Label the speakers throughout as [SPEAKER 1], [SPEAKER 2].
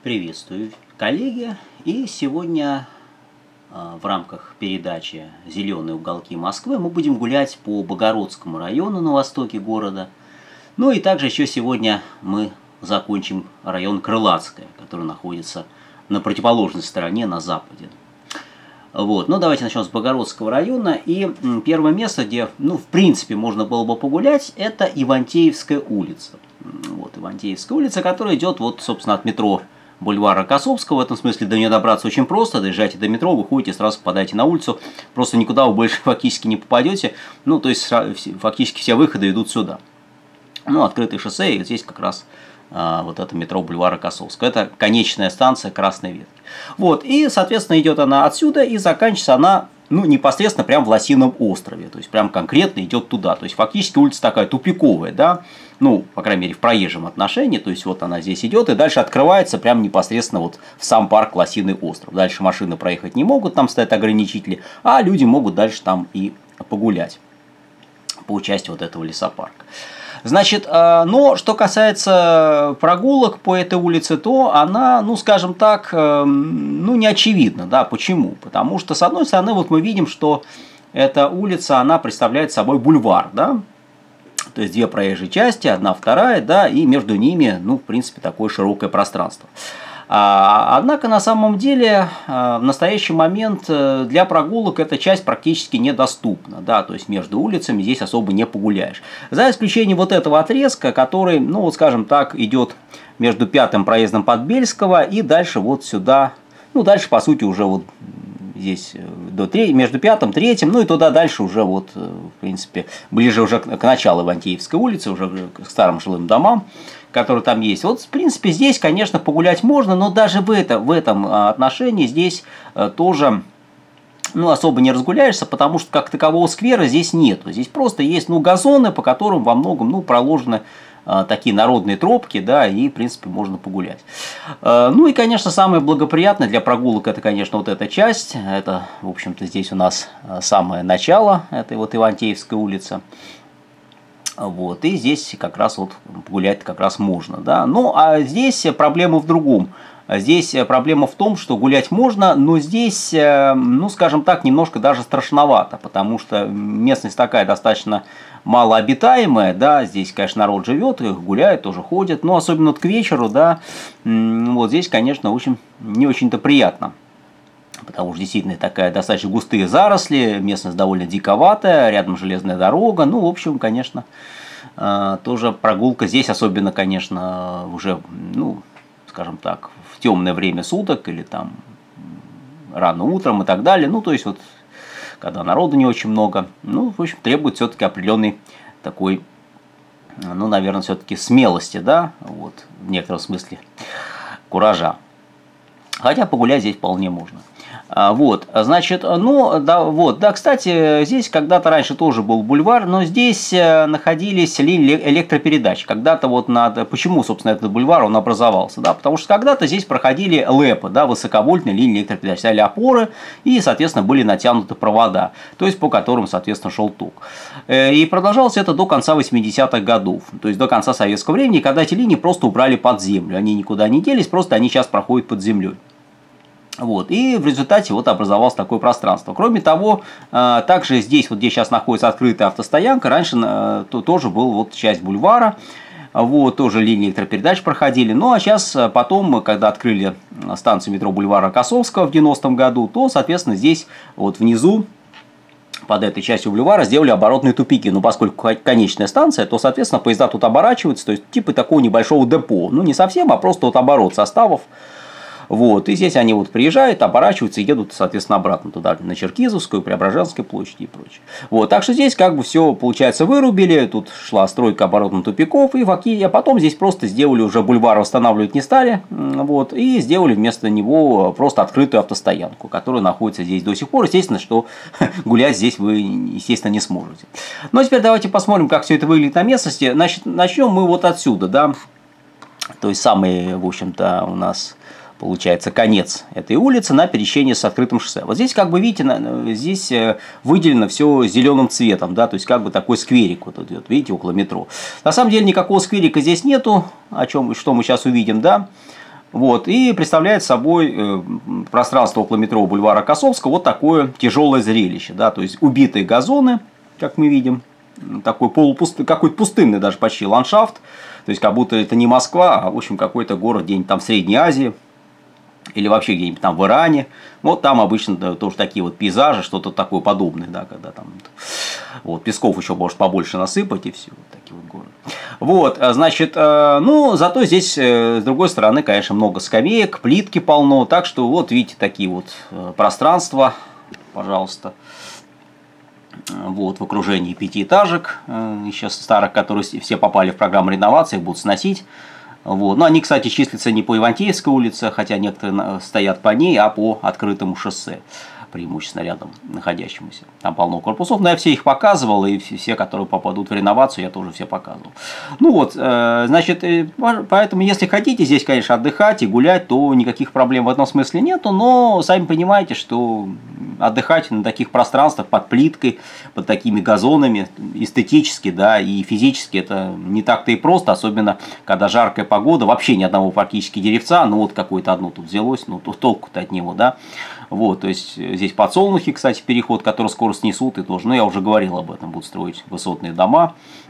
[SPEAKER 1] Приветствую, коллеги! И сегодня в рамках передачи «Зеленые уголки Москвы» мы будем гулять по Богородскому району на востоке города. Ну и также еще сегодня мы закончим район Крылатское, который находится на противоположной стороне, на западе. Вот. Ну, давайте начнем с Богородского района. И первое место, где, в принципе, можно было бы погулять, это Ивантеевская улица. Вот, Ивантеевская улица, которая идет, вот, собственно, от метро бульвара Косовского. В этом смысле до нее добраться очень просто. Доезжаете до метро, выходите, сразу попадаете на улицу. Просто никуда вы больше фактически не попадете. Ну, то есть, фактически все выходы идут сюда. Ну, открытое шоссе, и здесь как раз вот это метро бульвара Косовского. Это конечная станция Красной Ветки. Вот, и, соответственно, идет она отсюда, и заканчивается она, непосредственно прямо в Лосином острове. То есть, прям конкретно идет туда. То есть, фактически улица такая тупиковая, да. По крайней мере, в проезжем отношении, то есть, вот она здесь идет, и дальше открывается прям непосредственно вот в сам парк Лосиный остров. Дальше машины проехать не могут, там стоят ограничители, а люди могут дальше там и погулять по части вот этого лесопарка. Значит, но что касается прогулок по этой улице, то она, скажем так, не очевидна, да, почему? Потому что, с одной стороны, вот мы видим, что эта улица, она представляет собой бульвар, да, то есть две проезжие части, одна, вторая, да, и между ними, в принципе, такое широкое пространство. Однако, на самом деле, в настоящий момент для прогулок эта часть практически недоступна, да, то есть между улицами здесь особо не погуляешь. За исключением вот этого отрезка, который, скажем так, идет между 5-м проездом Подбельского и дальше вот сюда, дальше, по сути, уже вот здесь между 5-м, 3-м, и туда дальше уже вот, в принципе, ближе уже к началу Ивантеевской улицы, уже к старым жилым домам, которые там есть. Вот, в принципе, здесь, конечно, погулять можно, но даже в этом отношении здесь тоже, особо не разгуляешься, потому что как такового сквера здесь нету. Здесь просто есть, газоны, по которым во многом, проложены такие народные тропки, да, и, в принципе, можно погулять. И, конечно, самое благоприятное для прогулок, это, конечно, вот эта часть. Это, в общем-то, здесь у нас самое начало этой вот Ивантеевской улицы. Вот, и здесь как раз вот погулять как раз можно, да. А здесь проблема в другом. Здесь проблема в том, что гулять можно, но здесь, скажем так, немножко даже страшновато, потому что местность такая достаточно малообитаемая, да, здесь, конечно, народ живет, гуляет, тоже ходит, но особенно вот к вечеру, да, вот здесь, конечно, не очень-то приятно. Потому что действительно такая достаточно густые заросли, местность довольно диковатая, рядом железная дорога. В общем, конечно, тоже прогулка здесь, особенно, конечно, уже, скажем так, в темное время суток или там рано утром и так далее. То есть, вот, когда народу не очень много, в общем, требует все-таки определенной такой, наверное, все-таки смелости, да, вот, в некотором смысле, куража. Хотя погулять здесь вполне можно. Вот, значит, да, кстати, здесь когда-то раньше тоже был бульвар, но здесь находились линии электропередач. Когда-то вот почему, собственно, этот бульвар, он образовался, да, потому что когда-то здесь проходили ЛЭПы, да, высоковольтные линии электропередач, стояли опоры и, соответственно, были натянуты провода, то есть по которым, соответственно, шел ток. И продолжалось это до конца 80-х годов, то есть до конца советского времени, когда эти линии просто убрали под землю, они никуда не делись, просто они сейчас проходят под землей. Вот, и в результате вот образовалось такое пространство. Кроме того, также здесь, вот где сейчас находится открытая автостоянка, раньше тоже был вот часть бульвара, вот, тоже линии электропередач проходили. А сейчас потом, когда открыли станцию метро бульвара Косовского в 90-м году, то, соответственно, здесь вот внизу, под этой частью бульвара, сделали оборотные тупики. Поскольку конечная станция, то, соответственно, поезда тут оборачиваются, то есть типа такого небольшого депо. Не совсем, а просто вот оборот составов. Вот, и здесь они вот приезжают, оборачиваются и едут, соответственно, обратно туда, на Черкизовскую, Преображенской площади и прочее. Вот, так что здесь как бы все, получается, вырубили, тут шла стройка оборотных тупиков, а потом здесь просто сделали, уже бульвар восстанавливать не стали, вот, и сделали вместо него просто открытую автостоянку, которая находится здесь до сих пор. Естественно, что гулять здесь вы, естественно, не сможете. Но теперь давайте посмотрим, как все это выглядит на местности. Значит, начнем мы вот отсюда, да, то есть самый, в общем-то, у нас получается конец этой улицы на пересечении с открытым шоссе. Вот здесь, как бы видите, здесь выделено все зеленым цветом, да, то есть как бы такой скверик вот идет, видите, около метро. На самом деле никакого скверика здесь нету, что мы сейчас увидим, да. Вот, и представляет собой пространство около метро бульвара Косовского вот такое тяжелое зрелище. Да, то есть убитые газоны, как мы видим, такой полупустый, какой-то пустынный даже почти ландшафт. То есть как будто это не Москва, а в общем какой-то город где-нибудь там в Средней Азии. Или вообще где-нибудь там в Иране. Вот там обычно тоже такие вот пейзажи, что-то такое подобное, да, когда там вот, песков еще может побольше насыпать и все. Вот такие вот горы. Вот, значит, ну, зато здесь, с другой стороны, конечно, много скамеек, плитки полно. Так что вот видите такие вот пространства, пожалуйста. Вот, в окружении пятиэтажек, сейчас старых, которые все попали в программу реновации, их будут сносить. Вот. Но они, кстати, числятся не по Ивантеевской улице, хотя некоторые стоят по ней, а по открытому шоссе, преимущественно рядом находящемуся. Там полно корпусов, но я все их показывал, и все, которые попадут в реновацию, я тоже все показывал. Ну вот, значит, поэтому, если хотите здесь, конечно, отдыхать и гулять, то никаких проблем в этом смысле нету, но сами понимаете, что отдыхать на таких пространствах под плиткой, под такими газонами, эстетически, да, и физически это не так-то и просто, особенно когда жаркая погода, вообще ни одного практически деревца, ну вот какое-то одно тут взялось, ну толку-то от него, да. Вот, то есть здесь подсолнухи, кстати, переход, который скоро снесут, и тоже, ну я уже говорил об этом, будут строить высотные дома.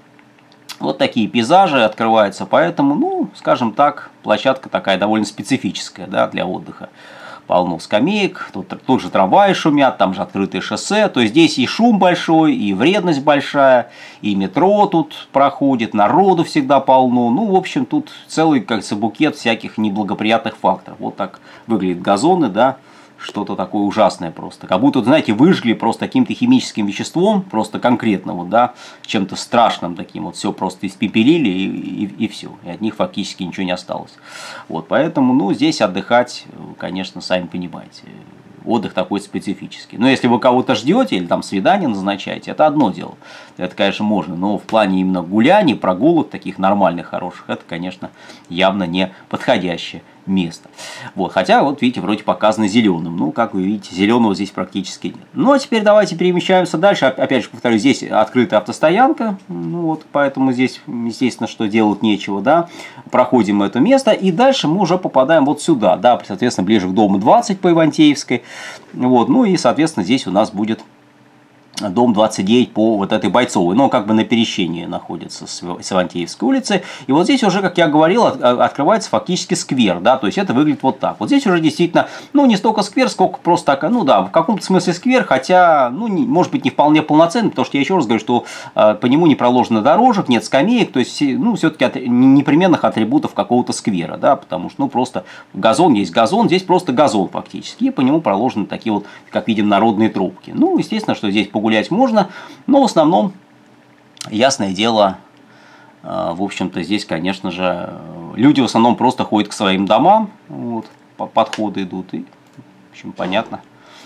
[SPEAKER 1] Вот такие пейзажи открываются, поэтому, ну, скажем так, площадка такая довольно специфическая, да, для отдыха. Полно скамеек, тут же трамваи шумят, там же открытое шоссе, то есть здесь и шум большой, и вредность большая, и метро тут проходит, народу всегда полно, ну, в общем, тут целый, как говорится, букет всяких неблагоприятных факторов. Вот так выглядят газоны, да, что-то такое ужасное просто. Как будто, знаете, выжгли просто каким-то химическим веществом, просто конкретно, вот, да, чем-то страшным таким, вот все просто испепелили и все. И от них фактически ничего не осталось. Вот, поэтому, ну, здесь отдыхать, конечно, сами понимаете, отдых такой специфический. Но если вы кого-то ждете или там свидание назначаете, это одно дело. Это, конечно, можно. Но в плане именно гуляний, прогулок, таких нормальных, хороших, это, конечно, явно не подходящее место. Вот, хотя, вот видите, вроде показано зеленым. Ну, как вы видите, зеленого здесь практически нет. Ну, а теперь давайте перемещаемся дальше. Опять же, повторюсь, здесь открытая автостоянка. Ну, вот, поэтому здесь, естественно, что делать нечего, да. Проходим это место, и дальше мы уже попадаем вот сюда, да, соответственно, ближе к дому 20 по Ивантеевской. Вот, ну, и, соответственно, здесь у нас будет дом 29 по вот этой Бойцовой, но как бы на пересечении находится с Ивантеевской улицы. И вот здесь уже, как я говорил, открывается фактически сквер, да, то есть это выглядит вот так. Вот здесь уже действительно, ну, не столько сквер, сколько просто так, ну да, в каком-то смысле сквер, хотя, ну, может быть, не вполне полноценный, потому что я еще раз говорю, что по нему не проложено дорожек, нет скамеек, то есть, ну, все-таки непременных атрибутов какого-то сквера, да, потому что, ну, просто газон есть газон, здесь просто газон фактически, и по нему проложены такие вот, как видим, народные тропки. Ну, естественно, что здесь гулять можно, но в основном, ясное дело, в общем-то, здесь, конечно же, люди в основном просто ходят к своим домам, вот, подходы идут, и, в общем, понятно,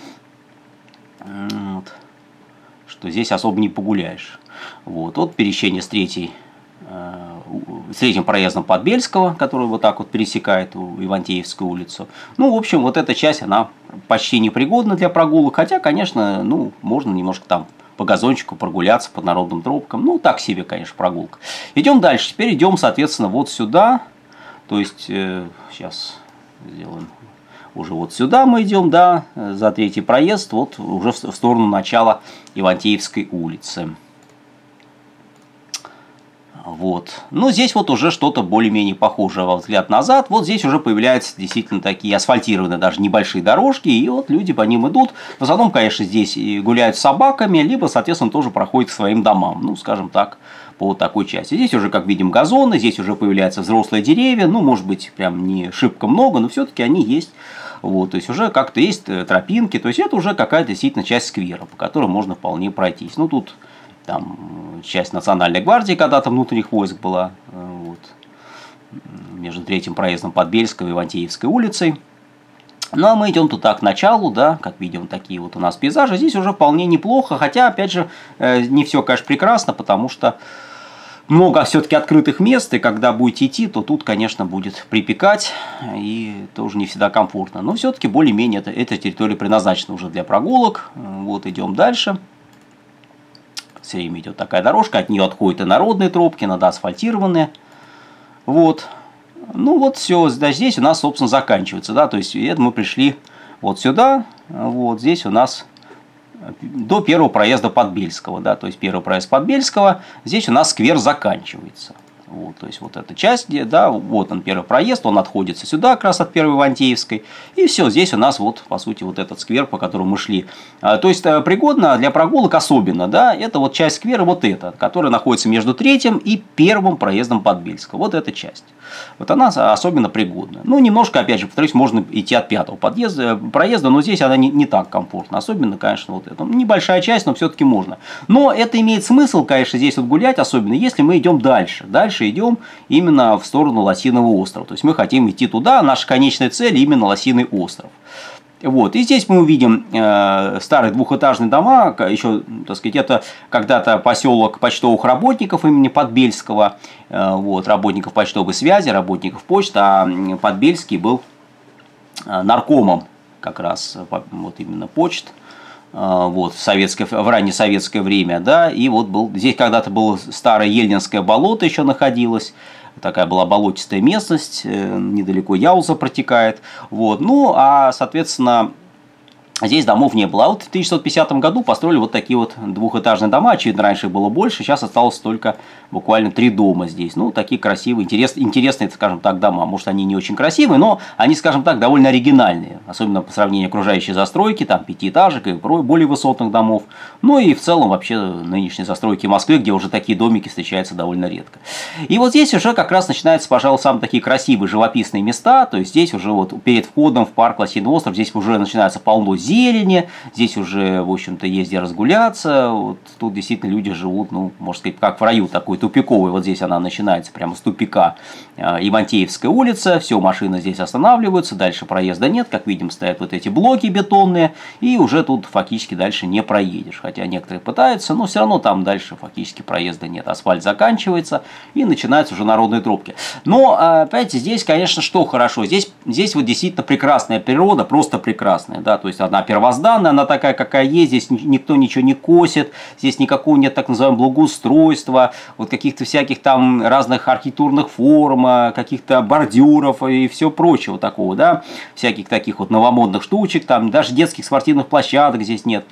[SPEAKER 1] вот, что здесь особо не погуляешь. Вот пересечение с третьим проездом Подбельского, который вот так вот пересекает Ивантеевскую улицу. Ну, в общем, вот эта часть, она почти непригодна для прогулок, хотя, конечно, ну, можно немножко там по газончику прогуляться, по народным тропкам. Ну, так себе, конечно, прогулка. Идем дальше. Теперь идем, соответственно, вот сюда. То есть, сейчас сделаем. Уже вот сюда мы идем, да, за третий проезд, вот уже в сторону начала Ивантеевской улицы. Вот. Но здесь вот уже что-то более-менее похожее во взгляд назад. Вот здесь уже появляются действительно такие асфальтированные даже небольшие дорожки. И вот люди по ним идут. В основном, конечно, здесь гуляют с собаками, либо, соответственно, тоже проходят к своим домам. Ну, скажем так, по вот такой части. Здесь уже, как видим, газоны. Здесь уже появляются взрослые деревья. Ну, может быть, прям не шибко много, но все-таки они есть. Вот, то есть уже как-то есть тропинки. То есть это уже какая-то действительно часть сквера, по которой можно вполне пройтись. Ну, тут там часть Национальной гвардии когда-то внутренних войск была, вот, между третьим проездом Подбельской и Ивантеевской улицей. Ну, а мы идем туда к началу, да, как видим, такие вот у нас пейзажи. Здесь уже вполне неплохо, хотя, опять же, не все, конечно, прекрасно, потому что много все-таки открытых мест, и когда будете идти, то тут, конечно, будет припекать, и тоже не всегда комфортно. Но все-таки более-менее эта территория предназначена уже для прогулок. Вот, идем дальше. Все время идет такая дорожка, от нее отходят и народные тропки, надо асфальтированные. Вот. Ну вот все, здесь у нас, собственно, заканчивается, да, то есть это мы пришли вот сюда, вот здесь у нас до первого проезда Подбельского, да, то есть первый проезд Подбельского, здесь у нас сквер заканчивается. Вот, то есть вот эта часть, да, вот он первый проезд, он отходится сюда как раз от первой Ивантеевской. И все, здесь у нас вот, по сути, вот этот сквер, по которому мы шли. То есть пригодно для прогулок особенно, да, это вот часть сквера, вот эта, которая находится между третьим и первым проездом Подбельского. Вот эта часть. Вот она особенно пригодна. Ну, немножко, опять же, повторюсь, можно идти от пятого проезда, но здесь она не так комфортна. Особенно, конечно, вот это. Небольшая часть, но все-таки можно. Но это имеет смысл, конечно, здесь вот гулять, особенно если мы идем дальше. Дальше идем именно в сторону Лосиного острова. То есть мы хотим идти туда, наша конечная цель именно Лосиный остров. Вот. И здесь мы увидим старые двухэтажные дома, еще, так сказать, это когда-то поселок почтовых работников имени Подбельского, вот, работников почтовой связи, работников почты, а Подбельский был наркомом как раз вот именно почт. Вот, в раннее советское время, да, и вот здесь когда-то было старое Ельнинское болото еще находилось, такая была болотистая местность, недалеко Яуза протекает, вот, ну, а, соответственно, здесь домов не было. А вот в 1950 году построили вот такие вот двухэтажные дома. Очевидно, раньше их было больше. Сейчас осталось только буквально 3 дома здесь. Ну, такие красивые, интересные, скажем так, дома. Может, они не очень красивые, но они, скажем так, довольно оригинальные. Особенно по сравнению с окружающей застройки, там, пятиэтажек и более высотных домов. Ну, и в целом вообще нынешней застройки Москвы, где уже такие домики встречаются довольно редко. И вот здесь уже как раз начинаются, пожалуй, самые такие красивые живописные места. То есть здесь уже вот перед входом в парк Лосиный остров, здесь уже начинается полно зелени, здесь уже, в общем-то, есть где разгуляться, вот тут действительно люди живут, ну, можно сказать, как в раю, такой тупиковый, вот здесь она начинается прямо с тупика Ивантеевская улица, все, машины здесь останавливаются, дальше проезда нет, как видим, стоят вот эти блоки бетонные, и уже тут фактически дальше не проедешь, хотя некоторые пытаются, но все равно там дальше фактически проезда нет, асфальт заканчивается, и начинаются уже народные тропки. Но, опять, здесь, конечно, что хорошо, здесь вот действительно прекрасная природа, просто прекрасная, да, то есть она первозданная, она такая, какая есть, здесь никто ничего не косит, здесь никакого нет так называемого благоустройства, вот каких-то всяких там разных архитектурных форм, каких-то бордюров и все прочего такого, да, всяких таких вот новомодных штучек, там даже детских спортивных площадок здесь нет.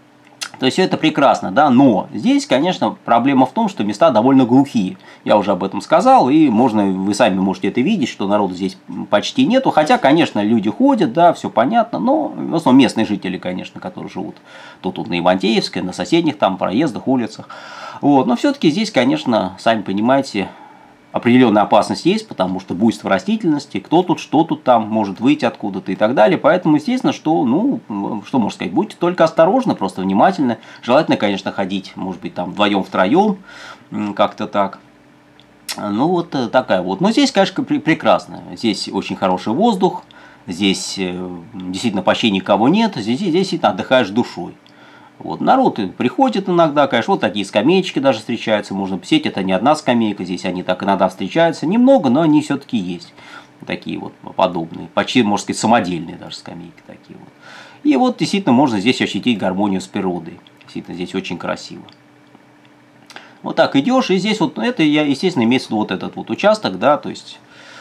[SPEAKER 1] То есть все это прекрасно, да, но здесь, конечно, проблема в том, что места довольно глухие. Я уже об этом сказал, и вы сами можете это видеть, что народу здесь почти нету. Хотя, конечно, люди ходят, да, все понятно, но в основном местные жители, конечно, которые живут тут на Ивантеевской, на соседних там проездах, улицах. Вот, но все-таки здесь, конечно, сами понимаете, определенная опасность есть, потому что буйство растительности, кто тут, что тут там, может выйти откуда-то и так далее. Поэтому, естественно, что, ну, что можно сказать, будьте только осторожны, просто внимательны. Желательно, конечно, ходить, может быть, там вдвоем, втроем, как-то так. Ну, вот такая вот. Но здесь, конечно, прекрасно. Здесь очень хороший воздух, здесь действительно почти никого нет, здесь действительно отдыхаешь душой. Вот, народ приходит иногда, конечно, вот такие скамеечки даже встречаются, можно посетить, это не одна скамейка, здесь они так иногда встречаются, немного, но они все-таки есть, такие вот подобные, почти, можно сказать, самодельные даже скамейки такие вот. И вот действительно можно здесь ощутить гармонию с природой, действительно здесь очень красиво. Вот так идешь, и здесь вот, это, естественно, имеется вот этот вот участок, да, то есть,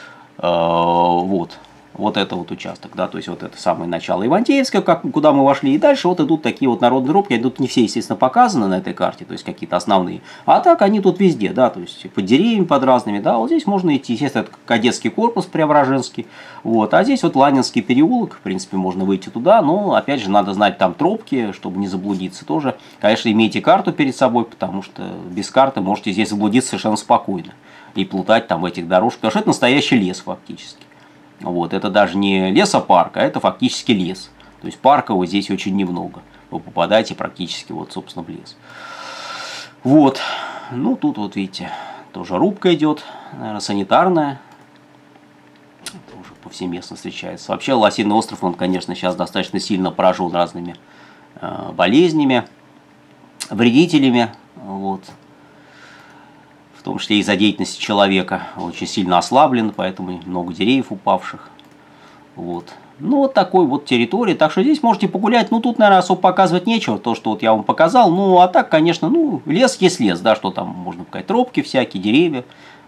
[SPEAKER 1] вот это вот участок, да, то есть вот это самое начало Ивантеевское, куда мы вошли, и дальше вот идут такие вот народные тропки, тут не все, естественно, показаны на этой карте, то есть какие-то основные, а так они тут везде, да, то есть под деревьями, под разными, да, вот здесь можно идти, естественно, это кадетский корпус Преображенский, вот, а здесь вот Ланинский переулок, в принципе, можно выйти туда, но, опять же, надо знать там тропки, чтобы не заблудиться тоже, конечно, имейте карту перед собой, потому что без карты можете здесь заблудиться совершенно спокойно и плутать там в этих дорожках, потому что это настоящий лес фактически. Вот, это даже не лесопарк, а это фактически лес. То есть паркового здесь очень немного. Вы попадаете практически вот, собственно, в лес. Вот. Ну, тут вот видите, тоже рубка идет, наверное, санитарная. Тоже повсеместно встречается. Вообще Лосиный остров, он, конечно, сейчас достаточно сильно поражен разными болезнями, вредителями. Вот. В том числе из-за деятельности человека, очень сильно ослаблен, поэтому много деревьев упавших. Вот. Ну, вот такой вот территория. Так что здесь можете погулять. Ну, тут, наверное, особо показывать нечего. То, что вот я вам показал. Ну, а так, конечно, ну, лес есть лес, да, что там можно показать. Тропки всякие, деревья.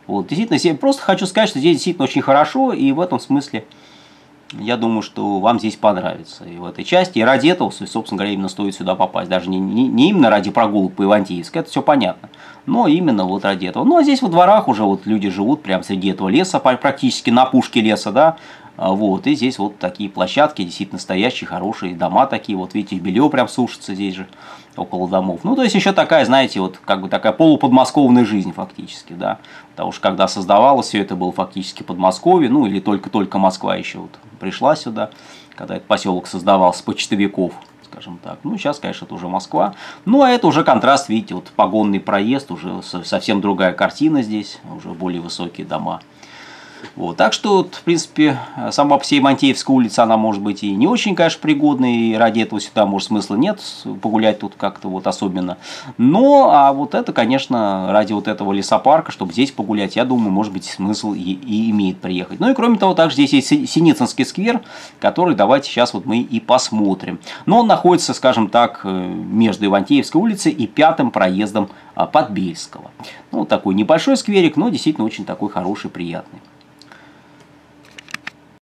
[SPEAKER 1] Вот, действительно, просто хочу сказать, что здесь действительно очень хорошо, и в этом смысле я думаю, что вам здесь понравится и в этой части. И ради этого, собственно говоря, именно стоит сюда попасть. Даже не именно ради прогулок по Ивантеевску, это все понятно, но именно вот ради этого. Ну, а здесь во дворах уже вот люди живут прямо среди этого леса, практически на опушке леса, да. Вот, и здесь вот такие площадки, действительно настоящие, хорошие дома такие, вот видите, белье прям сушится здесь же, около домов. Ну, то есть еще такая, знаете, вот как бы такая полуподмосковная жизнь фактически, да. Потому что когда создавалось все это было фактически Подмосковье, ну, или только-только Москва еще вот пришла сюда, когда этот поселок создавался, почтовиков, скажем так. Ну, сейчас, конечно, это уже Москва. Ну, а это уже контраст, видите, вот погонный проезд, уже совсем другая картина здесь, уже более высокие дома. Вот, так что, вот, в принципе, сама по себе Ивантеевская улица, она может быть и не очень, конечно, пригодной, и ради этого сюда, может, смысла нет погулять тут как-то вот особенно. Но, а вот это, конечно, ради вот этого лесопарка, чтобы здесь погулять, я думаю, может быть, смысл и имеет приехать. Ну и кроме того, также здесь есть Синицынский сквер, который давайте сейчас вот мы и посмотрим. Но он находится, скажем так, между Ивантеевской улицей и 5-м проездом Подбельского. Ну, вот такой небольшой скверик, но действительно очень такой хороший, приятный.